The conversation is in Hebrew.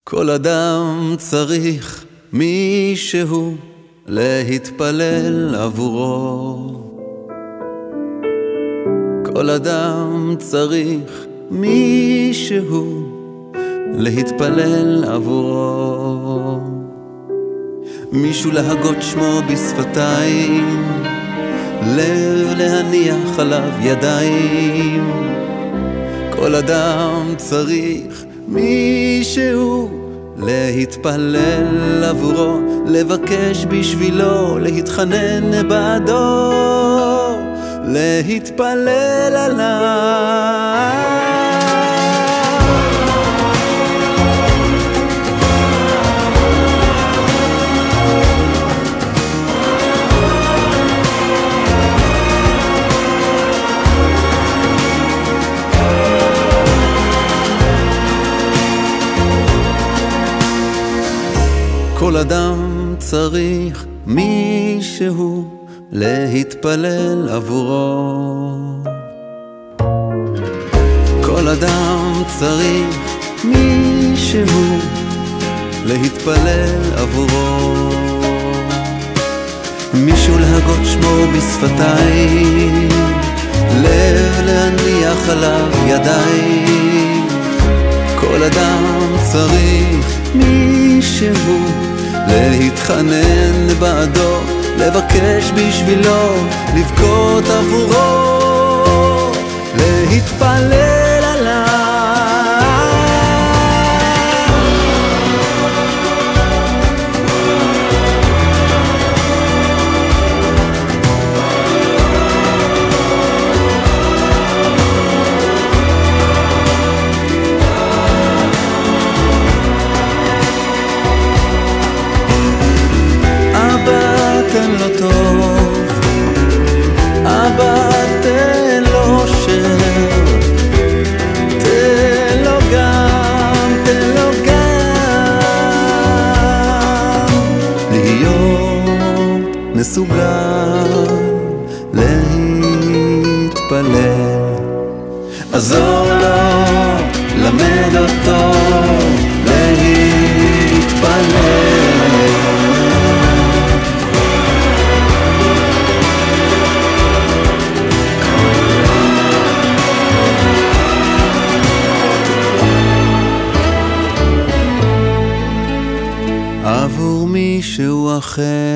כל אדם צריך מישהו להתפלל עבורו. כל אדם צריך מישהו להתפלל עבורו. מישהו להגות שמו בשפתיים, לב להניח עליו ידיים. כל אדם צריך מישהו להתפלל עבורו, לבקש בשבילו, להתחנן בעדו, להתפלל עליו. כל אדם צריך מישהו להתפלל עבורו. כל אדם צריך מישהו להתפלל עבורו. מישהו להגות שמו בשפתיים, לב להניח עליו ידיים. כל אדם צריך מישהו להתחנן בעדו, לבקש בשבילו, לבכות עבורו, להתפלל עליו. תן לו טוב, אבא תן לו שר, תן לו גם, תן לו גם להיות מסוגל להתפלל. עזור לו, למד אותו להתפלל. עבור מישהו אחר